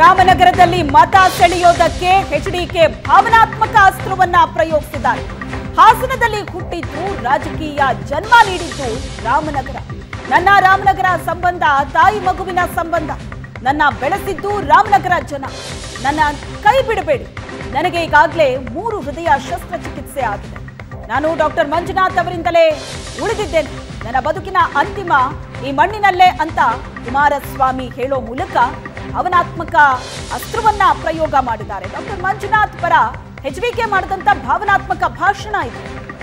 ರಾಮನಗರದಲ್ಲಿ ಮತ ಸೆಳೆಯೋದಕ್ಕೆ ಎಚ್ಡಿಕೆ ಭಾವನಾತ್ಮಕ ಅಸ್ತ್ರವನ್ನ ಪ್ರಯೋಗಿಸಿದ್ದಾರೆ. ಹಾಸನದಲ್ಲಿ ಹುಟ್ಟಿದ್ದು ರಾಜಕೀಯ ಜನ್ಮ ನೀಡಿದ್ದು ರಾಮನಗರ. ನನ್ನ ರಾಮನಗರ ಸಂಬಂಧ ತಾಯಿ ಮಗುವಿನ ಸಂಬಂಧ. ನನ್ನ ಬೆಳೆಸಿದ್ದು ರಾಮನಗರ ಜನ. ನನ್ನ ಕೈ ಬಿಡಬೇಡಿ. ನನಗೆ ಈಗಾಗಲೇ 3 ಹೃದಯ ಶಸ್ತ್ರಚಿಕಿತ್ಸೆ ಆಗಿದೆ. ನಾನು ಡಾಕ್ಟರ್ ಮಂಜುನಾಥ್ ಅವರಿಂದಲೇ ಉಳಿದಿದ್ದೇನೆ. ನನ್ನ ಬದುಕಿನ ಅಂತಿಮ ಈ ಮಣ್ಣಿನಲ್ಲೇ ಅಂತ ಕುಮಾರಸ್ವಾಮಿ ಹೇಳೋ ಮೂಲಕ ಭಾವನಾತ್ಮಕ ಅಸ್ತ್ರವನ್ನ ಪ್ರಯೋಗ ಮಾಡಿದ್ದಾರೆ. ಡಾಕ್ಟರ್ ಮಂಜುನಾಥ್ ಪರ ಎಚ್ಡಿಕೆ ಮಾಡಿದಂತ ಭಾವನಾತ್ಮಕ ಭಾಷಣ ಇದು.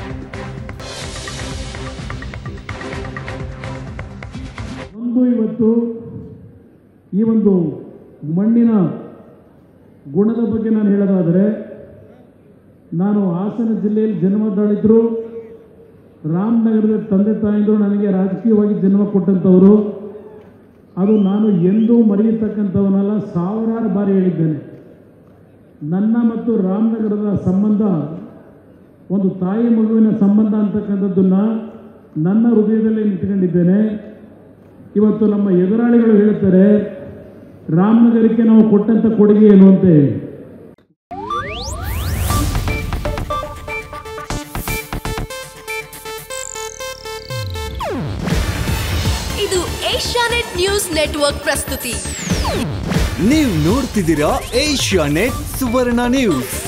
ಇವತ್ತು ಈ ಒಂದು ಮಣ್ಣಿನ ಗುಣದ ಬಗ್ಗೆ ನಾನು ಹೇಳೋದಾದರೆ, ನಾನು ಹಾಸನ ಜಿಲ್ಲೆಯಲ್ಲಿ ಜನ್ಮ ತಾಳಿದ್ರು. ರಾಮನಗರದ ತಂದೆ ತಾಯಿಗಳು ನನಗೆ ರಾಜಕೀಯವಾಗಿ ಜನ್ಮ ಕೊಟ್ಟಂಥವರು. ಅದು ನಾನು ಎಂದೂ ಮರೆಯತಕ್ಕಂಥವನ್ನೆಲ್ಲ ಸಾವಿರಾರು ಬಾರಿ ಹೇಳಿದ್ದೇನೆ. ನನ್ನ ಮತ್ತು ರಾಮನಗರದ ಸಂಬಂಧ ಒಂದು ತಾಯಿ ಮಗುವಿನ ಸಂಬಂಧ ಅಂತಕ್ಕಂಥದ್ದನ್ನು ನನ್ನ ಹೃದಯದಲ್ಲೇ ನಿಂತ್ಕೊಂಡಿದ್ದೇನೆ. ಇವತ್ತು ನಮ್ಮ ಎದುರಾಳಿಗಳು ಹೇಳುತ್ತಾರೆ ರಾಮನಗರಕ್ಕೆ ನಾವು ಕೊಟ್ಟಂತ ಕೊಡುಗೆ ಏನು ಅಂತ ಹೇಳಿ. ಇದು ಏಷ್ಯಾನೆಟ್ ನ್ಯೂಸ್ ನೆಟ್ವರ್ಕ್ ಪ್ರಸ್ತುತಿ. ನೀವು ನೋಡ್ತಿದ್ದೀರಾ ಏಷ್ಯಾನೆಟ್ ಸುವರ್ಣ ನ್ಯೂಸ್.